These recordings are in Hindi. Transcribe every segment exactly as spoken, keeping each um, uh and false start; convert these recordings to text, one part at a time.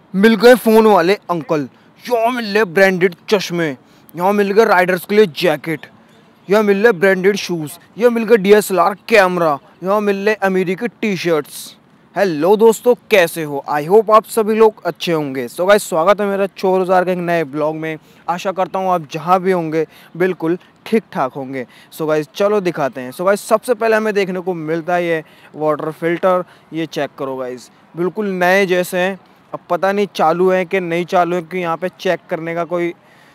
मिल गए फ़ोन वाले अंकल। यहाँ मिल रहे ब्रांडेड चश्मे, यहाँ मिल गए राइडर्स के लिए जैकेट, यहाँ मिल रहे ब्रांडेड शूज़, यहाँ मिल गए D S L R camera, यहाँ मिल रहे अमेरिकी टी शर्ट्स। हेलो दोस्तों, कैसे हो? आई होप आप सभी लोग अच्छे होंगे। सो गाइस, स्वागत है मेरा चोर बाज़ार के एक नए ब्लॉग में। आशा करता हूँ आप जहाँ भी होंगे बिल्कुल ठीक ठाक होंगे। सो गाइस, चलो दिखाते हैं। सो गाइस, सबसे पहले हमें देखने को मिलता है ये वाटर फिल्टर। ये चेक करो गाइस, बिल्कुल नए जैसे हैं। अब पता नहीं चालू है कि नहीं चालू है, क्योंकि यहाँ पे चेक करने का कोई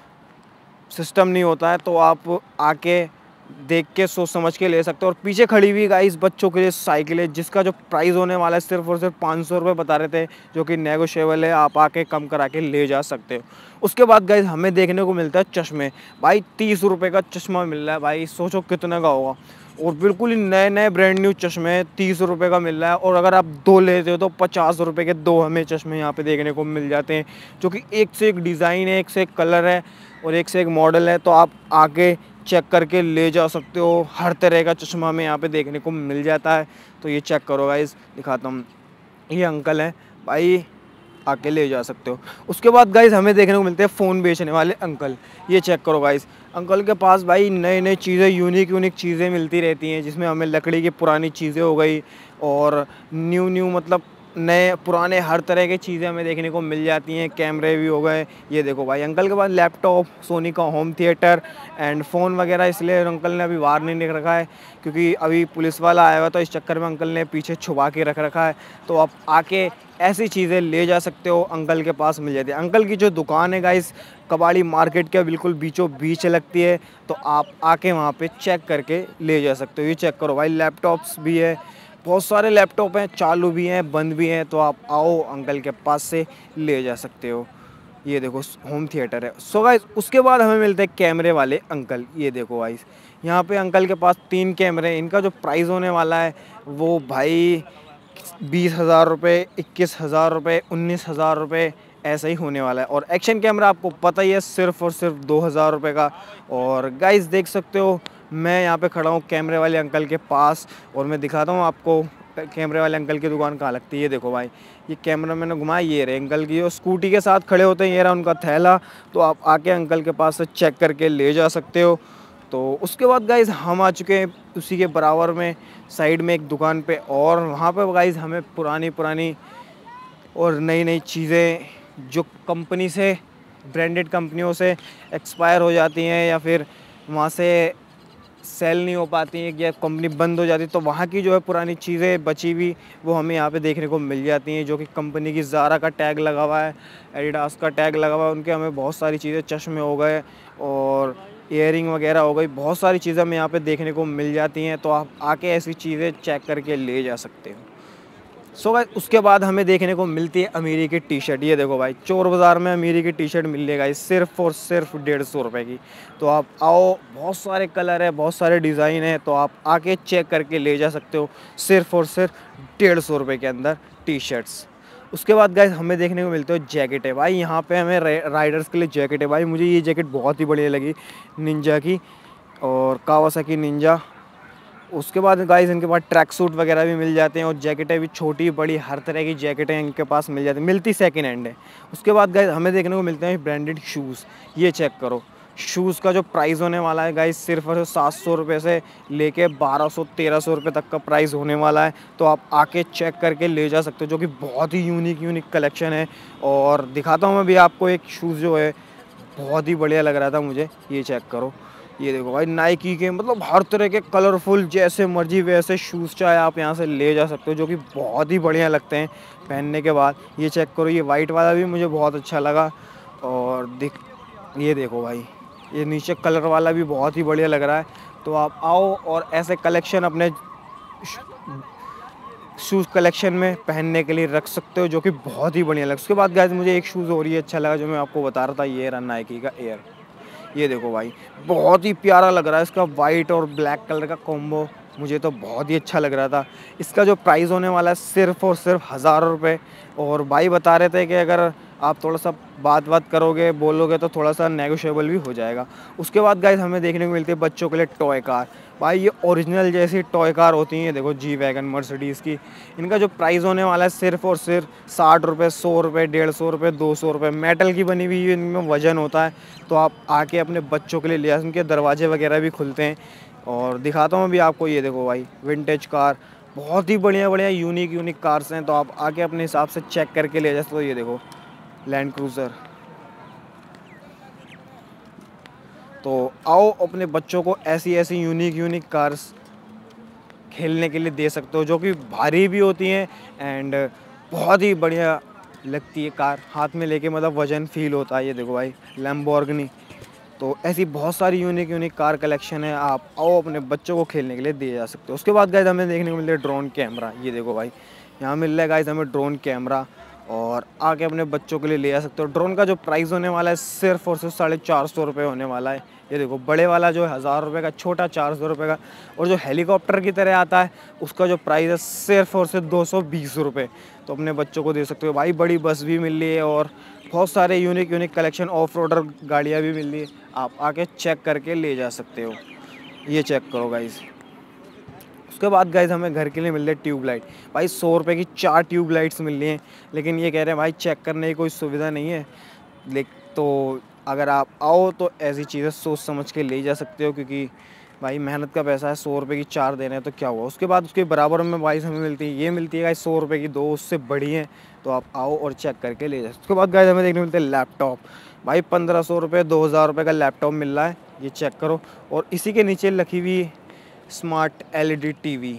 सिस्टम नहीं होता है, तो आप आके देख के सोच समझ के ले सकते हो। और पीछे खड़ी हुई गाइस बच्चों के लिए साइकिल है, जिसका जो प्राइस होने वाला है सिर्फ और सिर्फ पाँच सौ रुपये बता रहे थे, जो कि नेगोशिएबल है। आप आके कम करा के ले जा सकते हो। उसके बाद गाइस हमें देखने को मिलता है चश्मे। भाई तीस रुपये का चश्मा मिल रहा है, भाई सोचो कितने का होगा। और बिल्कुल ही नए नए ब्रांड न्यू चश्मे तीस रुपये का मिल रहा है। और अगर आप दो लेते हो तो पचास रुपये के दो हमें चश्मे यहाँ पे देखने को मिल जाते हैं, जो कि एक से एक डिज़ाइन है, एक से एक कलर है और एक से एक मॉडल है। तो आप आके चेक करके ले जा सकते हो। हर तरह का चश्मा हमें यहाँ पे देखने को मिल जाता है। तो ये चेक करो गाइस, दिखाता हूँ। ये अंकल हैं भाई, आके ले जा सकते हो। उसके बाद गाइस हमें देखने को मिलते हैं फ़ोन बेचने वाले अंकल। ये चेक करो गाइस, अंकल के पास भाई नई नई चीज़ें, यूनिक यूनिक चीज़ें मिलती रहती हैं, जिसमें हमें लकड़ी की पुरानी चीज़ें हो गई और न्यू न्यू मतलब नए पुराने हर तरह की चीज़ें हमें देखने को मिल जाती हैं। कैमरे भी हो गए। ये देखो भाई, अंकल के पास लैपटॉप, सोनी का होम थिएटर एंड फ़ोन वगैरह, इसलिए अंकल ने अभी बाहर नहीं रख रखा है, क्योंकि अभी पुलिस वाला आया हुआ, तो इस चक्कर में अंकल ने पीछे छुपा के रख रखा है। तो आप आके ऐसी चीज़ें ले जा सकते हो, अंकल के पास मिल जाती है। अंकल की जो दुकान है गाइस, कबाड़ी मार्केट के बिल्कुल बीचों बीच लगती है। तो आप आके वहाँ पे चेक करके ले जा सकते हो। ये चेक करो भाई, लैपटॉप्स भी है, बहुत सारे लैपटॉप हैं, चालू भी हैं, बंद भी हैं। तो आप आओ, अंकल के पास से ले जा सकते हो। ये देखो होम थिएटर है। सो गाइस, उसके बाद हमें मिलते हैं कैमरे वाले अंकल। ये देखो गाइस, यहाँ पे अंकल के पास तीन कैमरे हैं। इनका जो प्राइस होने वाला है वो भाई बीस हज़ार रुपये, इक्कीस हज़ार रुपये, उन्नीस हज़ार रुपये ऐसा ही होने वाला है। और एक्शन कैमरा आपको पता ही है, सिर्फ और सिर्फ दो हज़ार रुपये का। और गाइस देख सकते हो, मैं यहाँ पे खड़ा हूँ कैमरे वाले अंकल के पास, और मैं दिखाता हूँ आपको कैमरे वाले अंकल की दुकान कहाँ लगती है। ये देखो भाई, ये कैमरा मैंने घुमाया, ये रहे अंकल की, और स्कूटी के साथ खड़े होते हैं, ये रहा उनका थैला। तो आप आके अंकल के पास से चेक करके ले जा सकते हो। तो उसके बाद गाइज़ हम आ चुके हैं उसी के बराबर में साइड में एक दुकान पे, और वहाँ पे गाइज़ हमें पुरानी पुरानी और नई नई चीज़ें जो कंपनी से, ब्रांडेड कंपनियों से एक्सपायर हो जाती हैं, या फिर वहाँ से सेल नहीं हो पाती हैं, या कंपनी बंद हो जाती है, तो वहाँ की जो है पुरानी चीज़ें बची हुई वो हमें यहाँ पे देखने को मिल जाती हैं। जो कि कंपनी की ज़ारा का टैग लगा हुआ है, एडिडास का टैग लगा हुआ है, उनके हमें बहुत सारी चीज़ें, चश्मे हो गए और ईयरिंग वगैरह हो गई, बहुत सारी चीज़ें हमें यहाँ पे देखने को मिल जाती हैं। तो आप आके ऐसी चीज़ें चेक करके ले जा सकते हो। सो गाइस, उसके बाद हमें देखने को मिलती है अमीरी की टी शर्ट। ये देखो भाई, चोर बाज़ार में अमीरी की टी शर्ट मिल जाएगा सिर्फ और सिर्फ डेढ़ सौ रुपये की। तो आप आओ, बहुत सारे कलर है, बहुत सारे डिज़ाइन है, तो आप आके चेक करके ले जा सकते हो सिर्फ और सिर्फ डेढ़ सौ रुपये के अंदर टी शर्ट्स। उसके बाद गाइस हमें देखने को मिलते हो जैकेट है। भाई यहाँ पे हमें राइडर्स के लिए जैकेट है। भाई मुझे ये जैकेट बहुत ही बढ़िया लगी, निंजा की और कावासाकी निंजा। उसके बाद गाइस इनके पास ट्रैक सूट वगैरह भी मिल जाते हैं, और जैकेटें भी छोटी बड़ी हर तरह की जैकेटें इनके पास मिल जाती हैं, मिलती सेकेंड हैंड है। उसके बाद गाइस हमें देखने को मिलते हैं ब्रांडेड शूज़। ये चेक करो, शूज़ का जो प्राइस होने वाला है गाइस, सिर्फ और सात सौ रुपये से लेके बारह सौ तेरह सौ रुपये तक का प्राइस होने वाला है। तो आप आके चेक करके ले जा सकते हो, जो कि बहुत ही यूनिक यूनिक कलेक्शन है। और दिखाता हूँ मैं भी आपको एक शूज़ जो है, बहुत ही बढ़िया लग रहा था मुझे। ये चेक करो, ये देखो भाई, नाइकी के मतलब हर तरह के कलरफुल, जैसे मर्जी वैसे शूज़ चाहे आप यहाँ से ले जा सकते हो, जो कि बहुत ही बढ़िया लगते हैं पहनने के बाद। ये चेक करो, ये वाइट वाला भी मुझे बहुत अच्छा लगा। और दिख ये देखो भाई, ये नीचे कलर वाला भी बहुत ही बढ़िया लग रहा है। तो आप आओ और ऐसे कलेक्शन अपने शूज़ कलेक्शन में पहनने के लिए रख सकते हो, जो कि बहुत ही बढ़िया लगा। उसके बाद गाइस मुझे एक शूज़ और ही अच्छा लगा, जो मैं आपको बता रहा था, ये रहा नाइकी का एयर। ये देखो भाई, बहुत ही प्यारा लग रहा है, इसका वाइट और ब्लैक कलर का कॉम्बो मुझे तो बहुत ही अच्छा लग रहा था। इसका जो प्राइस होने वाला है सिर्फ और सिर्फ हज़ार रुपये। और भाई बता रहे थे कि अगर आप थोड़ा सा बात बात करोगे, बोलोगे तो थोड़ा सा नेगोशिएबल भी हो जाएगा। उसके बाद गाइस हमें देखने को मिलती है बच्चों के लिए टॉय कार। भाई ये ओरिजिनल जैसी टॉय कार होती हैं, देखो जी वैगन मर्सिडीज़ की। इनका जो प्राइस होने वाला है सिर्फ और सिर्फ साठ रुपये, सौ रुपये, डेढ़ सौ रुपये, दो सौ रुपये। मेटल की बनी हुई इनमें वजन होता है, तो आप आके अपने बच्चों के लिए ले आ। उनके दरवाजे वगैरह भी खुलते हैं। और दिखाता हूँ अभी आपको, ये देखो भाई विंटेज कार, बहुत ही बढ़िया बढ़िया यूनिक यूनिक कार्स हैं, तो आप आके अपने हिसाब से चेक करके ले जा सकते हो। ये देखो लैंड क्रूज़र। तो आओ अपने बच्चों को ऐसी ऐसी यूनिक यूनिक कार्स खेलने के लिए दे सकते हो, जो कि भारी भी होती हैं एंड बहुत ही बढ़िया लगती है कार हाथ में लेके, मतलब वजन फील होता है। ये देखो भाई लैम्बोर्गिनी। तो ऐसी बहुत सारी यूनिक यूनिक कार कलेक्शन है, आप आओ अपने बच्चों को खेलने के लिए दिए जा सकते हो। उसके बाद गाइस हमें देखने को मिल रहा है ड्रोन कैमरा। ये देखो भाई यहाँ मिल रहा है गाइस हमें ड्रोन कैमरा, और आके अपने बच्चों के लिए ले जा सकते हो। ड्रोन का जो प्राइस होने वाला है सिर्फ और सिर्फ साढ़े चार सौ रुपये होने वाला है। ये देखो बड़े वाला जो है हज़ार रुपये का, छोटा चार सौ रुपये का, और जो हेलीकॉप्टर की तरह आता है उसका जो प्राइस है सिर्फ और सिर्फ दो सौ बीस रुपये। तो अपने बच्चों को दे सकते हो। भाई बड़ी बस भी मिल रही है और बहुत सारे यूनिक यूनिक कलेक्शन ऑफ रोडर गाड़ियाँ भी मिल रही है, आप आके चेक करके ले जा सकते हो। ये चेक करो गाइस। उसके बाद गाइस हमें घर के लिए मिल रही है ट्यूबलाइट। भाई सौ रुपये की चार ट्यूबलाइट्स मिल रही हैं, लेकिन ये कह रहे हैं भाई चेक करने की कोई सुविधा नहीं है। लेक तो अगर आप आओ तो ऐसी चीज़ें सोच समझ के ले जा सकते हो, क्योंकि भाई मेहनत का पैसा है। सौ रुपये की चार दे रहे हैं तो क्या हुआ। उसके बाद उसके बराबर में गाइस हमें मिलती है, ये मिलती है गाइस सौ रुपये की दो, उससे बड़ी हैं, तो आप आओ और चेक करके ले जाओ। उसके बाद गाइस हमें देखने मिलते हैं लैपटॉप। भाई पंद्रह सौ रुपये, दो हज़ार रुपये का लैपटॉप मिल रहा है, ये चेक करो। और इसी के नीचे लिखी हुई smart L E D T V,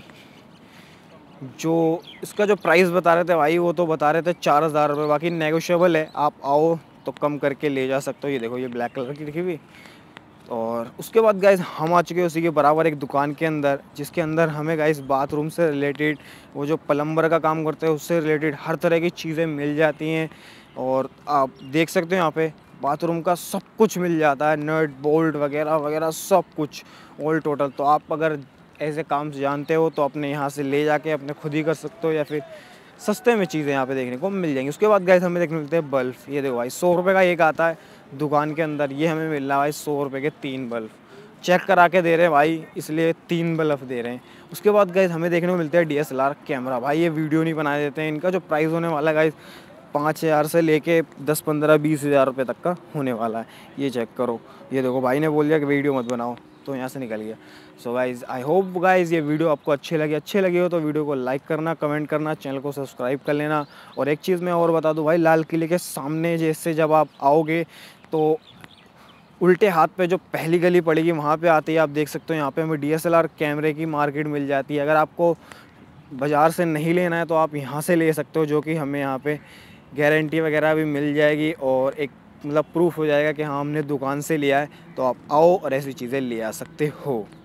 जो इसका जो प्राइस बता रहे थे भाई वो तो बता रहे थे चार हज़ार रुपये, बाकी नेगोशिएबल है, आप आओ तो कम करके ले जा सकते हो। ये देखो ये ब्लैक कलर की लिखी हुई। और उसके बाद गाइस हम आ चुके हैं उसी के बराबर एक दुकान के अंदर, जिसके अंदर हमें गाइस बाथरूम से रिलेटेड, वो जो प्लम्बर का काम करते हैं उससे रिलेटेड हर तरह की चीज़ें मिल जाती हैं। और आप देख सकते हो यहाँ पे बाथरूम का सब कुछ मिल जाता है, नट बोल्ट वगैरह वगैरह सब कुछ ऑल टोटल। तो आप अगर ऐसे काम से जानते हो तो अपने यहाँ से ले जाके अपने खुद ही कर सकते हो, या फिर सस्ते में चीज़ें यहाँ पे देखने को मिल जाएंगी। उसके बाद गाइस हमें देखने मिलते हैं बल्ब। ये देखो भाई सौ रुपये का एक आता है दुकान के अंदर, ये हमें मिल रहा है भाई सौ रुपये के तीन बल्ब। चेक करा के दे रहे हैं भाई, इसलिए तीन बल्ब दे रहे हैं। उसके बाद गाइस हमें देखने को मिलते हैं D S L R camera. भाई ये वीडियो नहीं बना देते हैं, इनका जो प्राइस होने वाला है गाइस पाँच हज़ार से लेके दस पंद्रह बीस हज़ार रुपये तक का होने वाला है। ये चेक करो। ये देखो भाई ने बोल दिया कि वीडियो मत बनाओ, तो यहाँ से निकल गया। So guys I hope guys ये वीडियो आपको अच्छे लगे अच्छे लगे हो तो वीडियो को लाइक करना, कमेंट करना, चैनल को सब्सक्राइब कर लेना। और एक चीज़ मैं और बता दूं भाई, लाल किले के सामने जैसे जब आप आओगे तो उल्टे हाथ पे जो पहली गली पड़ेगी वहाँ पे आते ही आप देख सकते हो यहाँ पे हमें डी एस एल आर कैमरे की मार्केट मिल जाती है। अगर आपको बाज़ार से नहीं लेना है तो आप यहाँ से ले सकते हो, जो कि हमें यहाँ पे गारंटी वगैरह भी मिल जाएगी और एक मतलब प्रूफ हो जाएगा कि हाँ हमने दुकान से लिया है। तो आप आओ और ऐसी चीज़ें ले आ सकते हो।